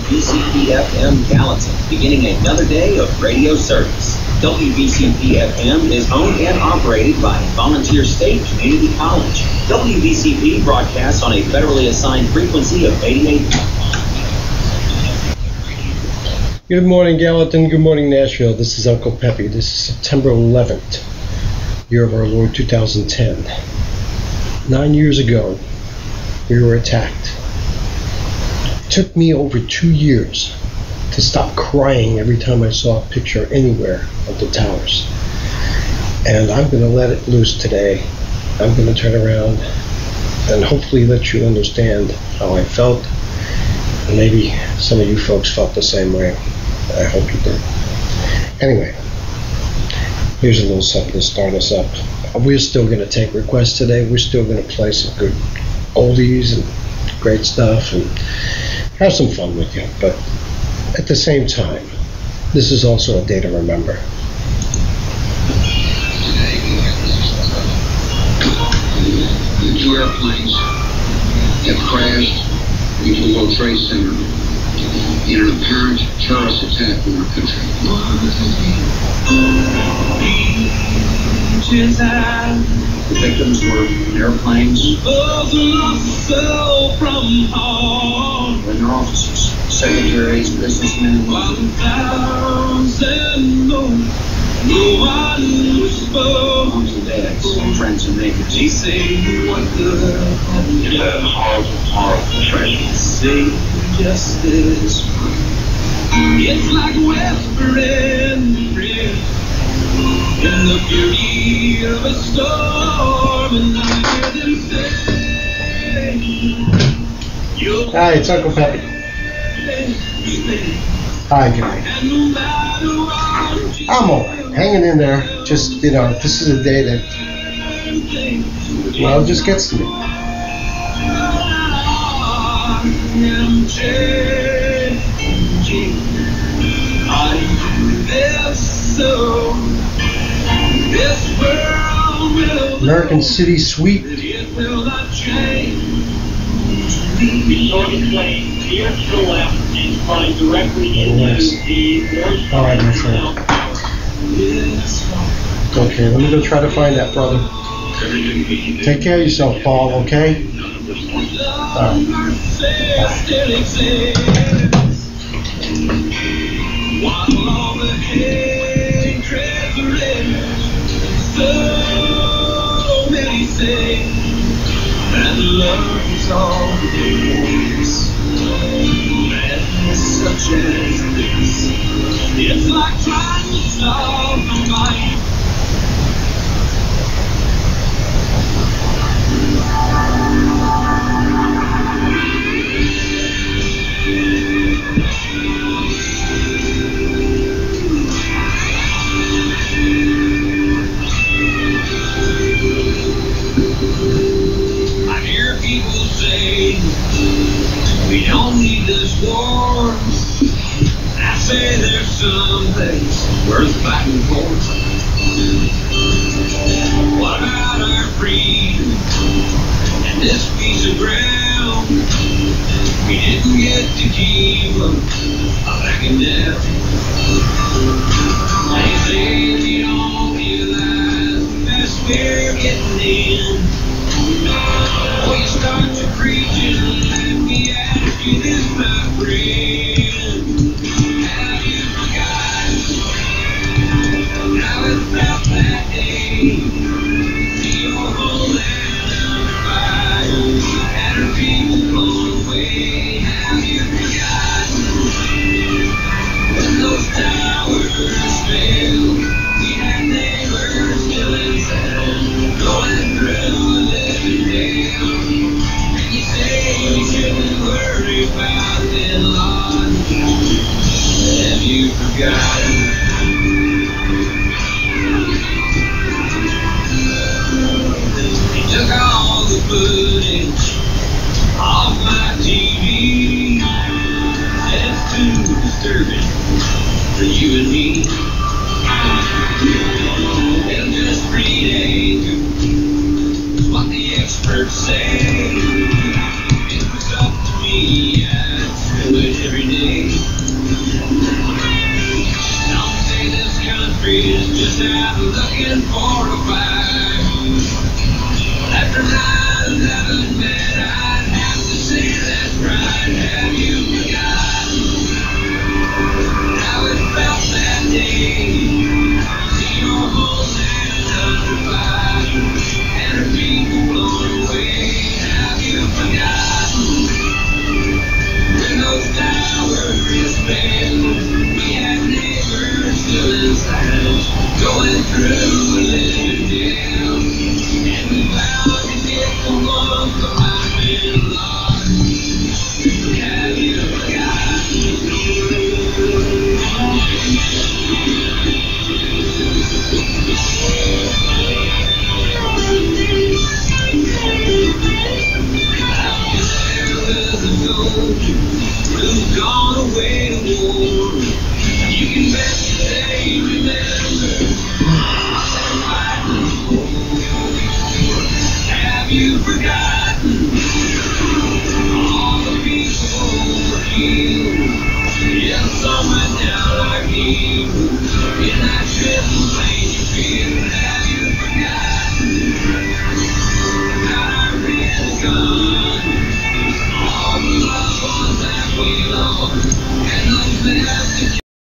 WBCP-FM Gallatin, beginning another day of radio service. WBCP-FM is owned and operated by Volunteer State Community College. WBCP broadcasts on a federally assigned frequency of 88. Good morning, Gallatin. Good morning, Nashville. This is Uncle Peppy. This is September 11th, year of our Lord 2010. 9 years ago, we were attacked. It took me over 2 years to stop crying every time I saw a picture anywhere of the towers. And I'm going to let it loose today. I'm going to turn around and hopefully let you understand how I felt. And maybe some of you folks felt the same way. I hope you did. Anyway, here's a little something to start us up. We're still going to take requests today. We're still going to play some good oldies and great stuff and have some fun with you. But at the same time, this is also a day to remember. The 2 airplanes have crashed into the World Trade Center in an apparent terrorist attack on our country. The victims were in airplanes and their offices, secretaries, businessmen. Moms and dads, friends and neighbors. It's a horrible, horrible tragedy. Justice. It's like whispering in the fury of a storm, and I hear them say, Hi, it's Uncle Peppy. Hi, Guy. I'm all right, hanging in there. Just, this is a day that, well, it just gets to me. American City Suite. We saw the plane veer to the left and fly directly into the north. All right, my friend. Okay, let me go try to find that, brother. Take care of yourself, Paul, okay? And love is all there is. Madness such as this. It's like trying to solve the mind. We don't need this war. I say there's some things worth fighting for. What about our freedom and this piece of ground? We didn't get to keep them back in death. They say we don't realize the mess we're getting in. We start to preach and let me ask you this, my friend. Have you forgotten how it felt that day? See your whole land under fire and our people blown away. Have you forgotten when those towers fell? We had neighbors still inside, going through living hell. And you say we shouldn't worry about their lot. Have you forgotten? They took all the footage off my TV. That's too disturbing for you and me. They'll just read anger. It's what the experts say. If it was up to me, I'd do it every day. Some say this country is just out looking for a fight. After 9/11, man, I'd have to say that's right. Have you forgotten how it felt that day? See your homeland under fire and her people blown away. Have you forgotten when those towers fell? We had neighbors still inside, going through a living hell, and we vowed to get the one for my men lost. Have you who's gone away to war? You can bet they remember what they're fighting for. Have you forgotten all the people were killed? Yeah, some went down like evil in that trip.